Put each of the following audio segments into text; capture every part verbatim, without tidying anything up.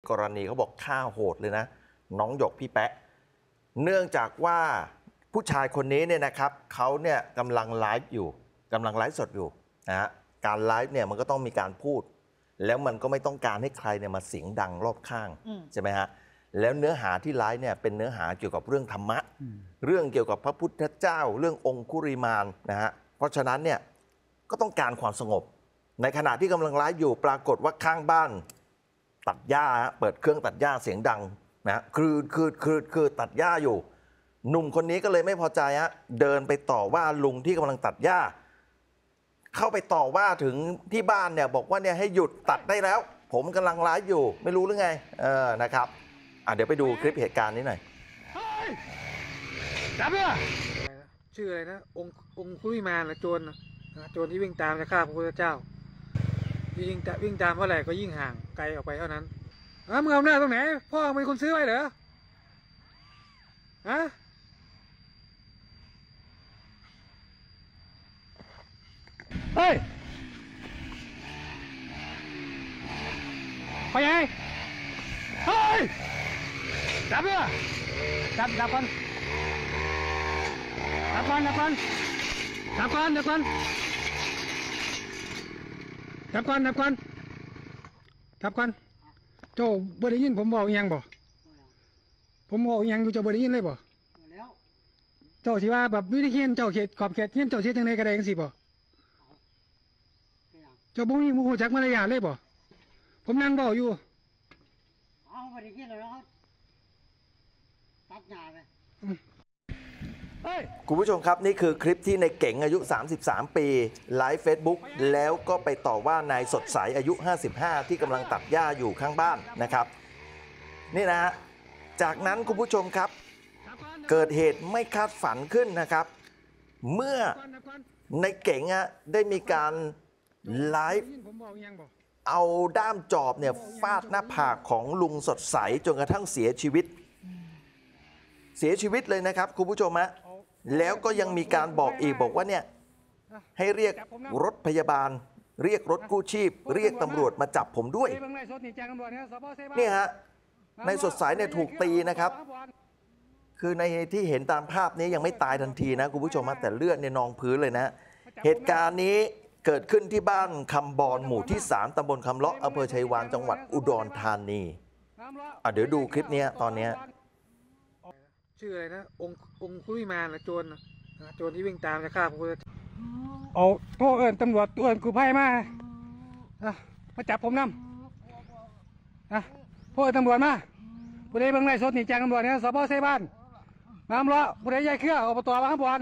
กรณีเขาบอกฆ่าโหดเลยนะน้องหยกพี่แป๊ะเนื่องจากว่าผู้ชายคนนี้เนี่ยนะครับเขาเนี่ยกำลังไลฟ์อยู่กำลังไลฟ์สดอยู่นะฮะการไลฟ์เนี่ยมันก็ต้องมีการพูดแล้วมันก็ไม่ต้องการให้ใครเนี่ยมาเสียงดังรอบข้างใช่ไหมฮะแล้วเนื้อหาที่ไลฟ์เนี่ยเป็นเนื้อหาเกี่ยวกับเรื่องธรรมะเรื่องเกี่ยวกับพระพุทธเจ้าเรื่ององคุริมานนะฮะเพราะฉะนั้นเนี่ยก็ต้องการความสงบในขณะที่กำลังไลฟ์อยู่ปรากฏว่าข้างบ้านตัดหญ้าเปิดเครื่องตัดหญ้าเสียงดังนะคือคือคือคือตัดหญ้าอยู่หนุ่มคนนี้ก็เลยไม่พอใจฮะเดินไปต่อว่าลุงที่กำลังตัดหญ้าเข้าไปต่อว่าถึงที่บ้านเนี่ยบอกว่าเนี่ยให้หยุดตัดได้แล้วผมกำลังไลฟ์อยู่ไม่รู้หรือไงเออนะครับอ่ะเดี๋ยวไปดูคลิปเหตุการณ์นี้หน่อยจับเลยชื่ออะไรนะองค์องคุริมานนะโจรนะโจรที่วิ่งตามจะฆ่าพระพุทธเจ้ายิ่งวิ่งตามเท่าไหร่ก็ยิ่งห่างไกลออกไปเท่านั้นอ้าวมึงเอาหน้าตรงไหนพ่อเป็นคนซื้อไว้เหรอฮะเฮ้ยไปไงเฮ้ยจับเลยจับจับก่อนจับก่อนจับก่อนจับก่อนจับก่อนจับก่อนจับก่อนจับก่อนเจ้าบ่ได้ยินผมบอกยังบ่ผมบอกยังอยู่เจ้าบ่ได้ยินเลยบ่เจ้าสิว่าแบบวิธีเขียนเจ้าเขียนขอบเขียนเขียนเจ้าเขียนจังได๋ก็ได้จังซี่บ่เจ้าบ่มีมูจักมารยาทเลยบ่ผมนั่งเว้าอยู่เอาบ่ได้ยินแล้วครับตัดหญ้าไปคุณผู้ชมครับนี่คือคลิปที่ในเก๋งอายุสามสิบสามปีไลฟ์เฟซบุ๊กแล้วก็ไปต่อว่านายสดใสอายุห้าสิบห้าที่กำลังตัดหญ้าอยู่ข้างบ้านนะครับนี่นะฮะจากนั้นคุณผู้ชมครับเกิดเหตุไม่คาดฝันขึ้นนะครับเมื่อในเก๋งอะได้มีการไลฟ์เอาด้ามจอบเนี่ยฟาดหน้าผากของลุงสดใสจนกระทั่งเสียชีวิตเสียชีวิตเลยนะครับคุณผู้ชมฮะแล้วก็ยังมีการบอกอีกบอกว่าเนี่ยให้เรียกรถพยาบาลเรียกรถกู้ชีพเรียกตำรวจมาจับผมด้วยเนี่ยฮะในสดใสเนี่ยถูกตีนะครับคือในที่เห็นตามภาพนี้ยังไม่ตายทันทีนะคุณผู้ชมฮะแต่เลือดเนี่ยนองพื้นเลยนะเหตุการณ์นี้เกิดขึ้นที่บ้านคำบอนหมู่ที่สามตำบลคำเลาะอำเภอชัยวานจังหวัดอุดรธานีอ่ะเดี๋ยวดูคลิปนี้ตอนนี้ชื่ออะไรนะองค์องคุริมานนะโจรนะโจรที่วิ่งตามจะฆ่าพระพุทธเจ้าเอาโทษเอิญตำรวจตัวเอิญกู้ภัยมามาจับผมนำนะโทษตำรวจมาผู้ใดเบิ่งไล่สดนี่แจ้งตำรวจเนี่ยสพเซบ้านน้ำละผู้ใดใหญ่เครืออบตมาข้างบน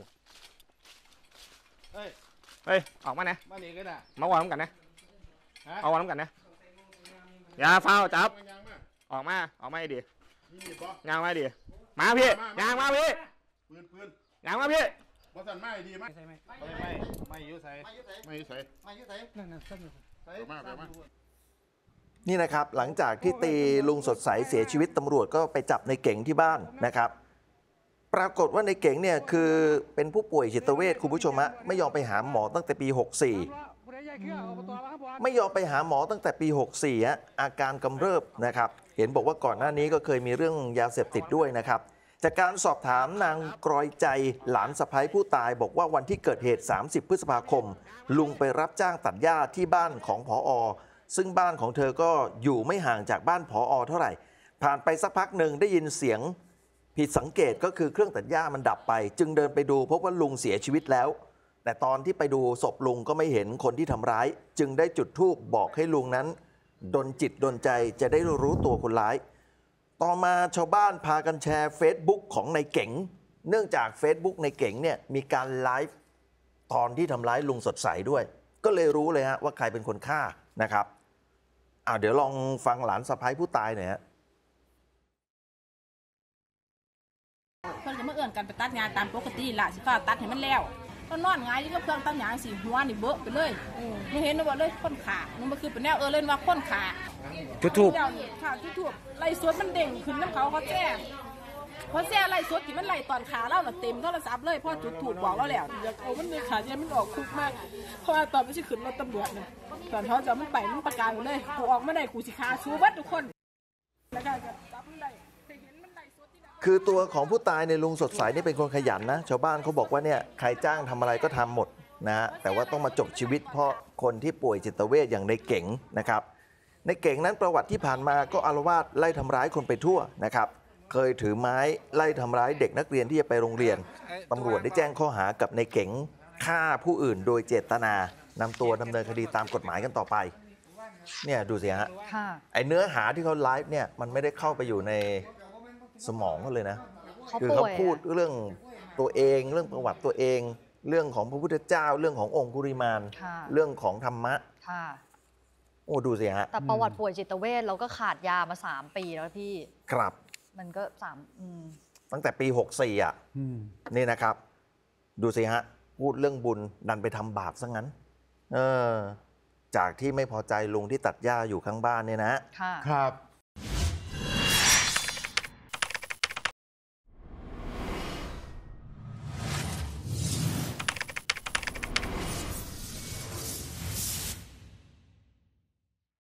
เฮ้ยเฮ้ยออกมาเนี่ยมาหนีกันนะมาวางน้ำกันนะเอาวางน้ำกันนะอย่าเฝ้าจับออกมาออกมาให้ดียางมาดีมาพี่ยางมาพี่ปืนปืนยางมาพี่บอสันไม่ดีไหมไม่ไม่ไม่ยุ่ใส่ไม่ยุ่ใส่ไม่ยุ่ใส่นั่นนั่นใส่มาไปมานี่นะครับหลังจากที่ตีลุงสดใสเสียชีวิตตำรวจก็ไปจับในเก๋งที่บ้านนะครับปรากฏว่าในเก๋งเนี่ยคือเป็นผู้ป่วยจิตเวชคุณผู้ชมฮะไม่ยอมไปหาหมอตั้งแต่ปีหกสี่ไม่ยอมไปหาหมอตั้งแต่ปีหกสี่ฮะอาการกำเริบนะครับเห็นบอกว่าก่อนหน้านี้ก็เคยมีเรื่องยาเสพติดด้วยนะครับจากการสอบถามนางกรอยใจหลานสะใภ้ผู้ตายบอกว่าวันที่เกิดเหตุสามสิบพฤษภาคมลุงไปรับจ้างตัดหญ้าที่บ้านของผอ.ซึ่งบ้านของเธอก็อยู่ไม่ห่างจากบ้านผอ.เท่าไหร่ผ่านไปสักพักหนึ่งได้ยินเสียงผิดสังเกตก็คือเครื่องตัดหญ้ามันดับไปจึงเดินไปดูพบว่าลุงเสียชีวิตแล้วแต่ตอนที่ไปดูศพลุงก็ไม่เห็นคนที่ทำร้ายจึงได้จุดธูปบอกให้ลุงนั้นดลจิตดลใจจะได้รู้ตัวคนร้ายต่อมาชาวบ้านพากันแชร์ Facebook ของในเก๋งเนื่องจาก Facebook ในเก๋งเนี่ยมีการไลฟ์ตอนที่ทำร้ายลุงสดใสด้วยก็เลยรู้เลยฮะว่าใครเป็นคนฆ่านะครับอ่าเดี๋ยวลองฟังหลานสะใภ้ผู้ตายหน่อยฮะเพื่อนก็มาเอื้อนกันไปตัดงานตามปกติละสิฟ้าตัดให้มันแล้วก็นอนงายก็เพื่อนตั้งหยางสีหัวนี่เบอะไปเลยหนูเห็นว่าเลยคนขาหนูมาคือเป็นแนวเออเล่นว่าคนขาจุดทูบค่ะจุดทูบไล่สวดมันเด้งขึ้นน้ำเขาเขาแจ้งเขาแจ้งไล่สวดที่มันไล่ตอนขาเล่าน่ะเต็มโทรศัพท์เลยพ่อจุดทูบบอกแล้วแหละอยากเอามันในขาเนี่ยมันออกคุกมากเพราะว่าตอนไม่ใช่ขึ้นรถตำรวจเนี่ยตอนเขาจะมันไปมันประกาศเลยกูออกไม่ได้กูสิขาชูวัดทุกคนแล้วก็จะจับมันได้ไปเห็นมันได้สดที่ไหนคือตัวของผู้ตายในยลุงสดใสนี่เป็นคนขยันนะชาวบ้านเขาบอกว่าเนี่ยใครจ้างทำอะไรก็ทำหมดนะฮะแต่ว่าต้องมาจบชีวิตเพราะคนที่ป่วยจิตเวชอย่างในเก๋งนะครับในเก๋งนั้นประวัติที่ผ่านมาก็อาละวาดไล่ทำร้ายคนไปทั่วนะครับเคยถือไม้ไล่ทำร้ายเด็กนักเรียนที่จะไปโรงเรียนตำรวจได้แจ้งข้อหากับในเก๋งฆ่าผู้อื่นโดยเจตนานำตัวดำเนินคดีตามกฎหมายกันต่อไปเนี่ยดูสิฮะค่ะไอเนื้อหาที่เขาไลฟ์เนี่ยมันไม่ได้เข้าไปอยู่ในสมองเขาเลยนะเขาคือป่เขาวยพูดอะเรื่องตัวเองเรื่องประวัติตัวเอง เรื่องของพระพุทธเจ้า เรื่องขององคุริมานค่ะเรื่องของธรรมะค่ะโอ้ดูสิฮะแต่ประวัติป่วยจิตเวชเราก็ขาดยามาสามปีแล้วพี่ครับมันก็สามอืมตั้งแต่ปีหกสี่อ่ะนี่นะครับ ดูสิฮะ พูดเรื่องบุญดันไปทำบาปซะงั้น เออ จากที่ไม่พอใจลุงที่ตัดหญ้าอยู่ข้างบ้านเนี่ยนะค่ะครับ